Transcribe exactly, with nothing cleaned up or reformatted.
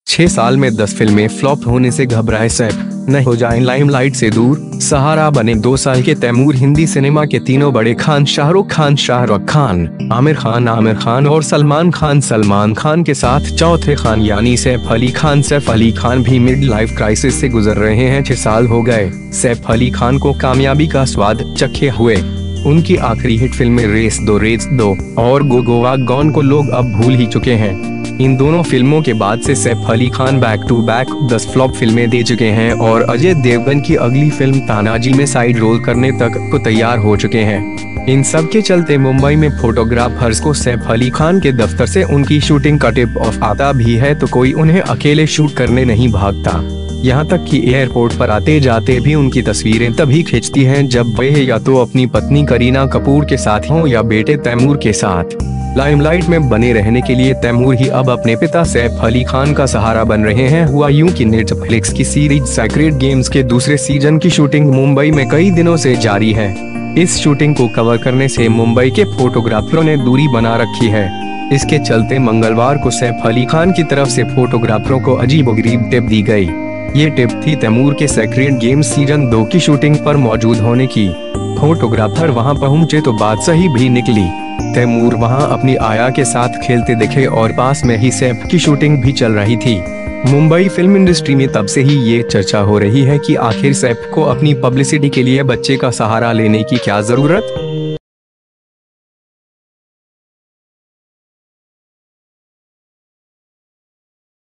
छह साल में दस फिल्में फ्लॉप होने से घबराए सैफ, न हो जाएं लाइमलाइट से दूर। सहारा बने दो साल के तैमूर। हिंदी सिनेमा के तीनों बड़े खान शाहरुख खान शाहरुख खान आमिर खान आमिर खान और सलमान खान सलमान खान के साथ चौथे खान यानी सैफ अली खान सैफ अली खान भी मिड लाइफ क्राइसिस से गुजर रहे हैं। छह साल हो गए सैफ अली खान को कामयाबी का स्वाद चखे हुए। उनकी आखिरी हिट फिल्में रेस दो रेस दो और गो गोवा गॉन को लोग अब भूल ही चुके हैं। इन दोनों फिल्मों के बाद से Saif Ali Khan back to back दस फ्लॉप फिल्में दे चुके हैं और अजय देवगन की अगली फिल्म तानाजी में साइड रोल करने तक को तैयार हो चुके हैं। इन सब के चलते मुंबई में फोटोग्राफर्स को सैफ अली खान के दफ्तर से उनकी शूटिंग का टिप ऑफ आता भी है तो कोई उन्हें अकेले शूट करने नहीं भागता। यहाँ तक कि एयरपोर्ट पर आते जाते भी उनकी तस्वीरें तभी खींचती हैं जब वे या तो अपनी पत्नी करीना कपूर के साथ हों या बेटे तैमूर के साथ। लाइमलाइट में बने रहने के लिए तैमूर ही अब अपने पिता सैफ अली खान का सहारा बन रहे हैं। हुआ यूं कि नेटफ्लिक्स की सीरीज सेक्रेड गेम्स के दूसरे सीजन की शूटिंग मुंबई में कई दिनों से जारी है। इस शूटिंग को कवर करने से मुंबई के फोटोग्राफरों ने दूरी बना रखी है। इसके चलते मंगलवार को सैफ अली खान की तरफ से फोटोग्राफरों को अजीबोगरीब टिप दी गई। ये टिप थी तैमूर के सेक्रेड गेम्स सीजन दो की शूटिंग पर मौजूद होने की। फोटोग्राफर वहां पहुंचे तो बात सही भी निकली। तैमूर वहां अपनी आया के साथ खेलते दिखे और पास में ही सैफ की शूटिंग भी चल रही थी। मुंबई फिल्म इंडस्ट्री में तब से ही ये चर्चा हो रही है कि आखिर सैफ को अपनी पब्लिसिटी के लिए बच्चे का सहारा लेने की क्या जरूरत।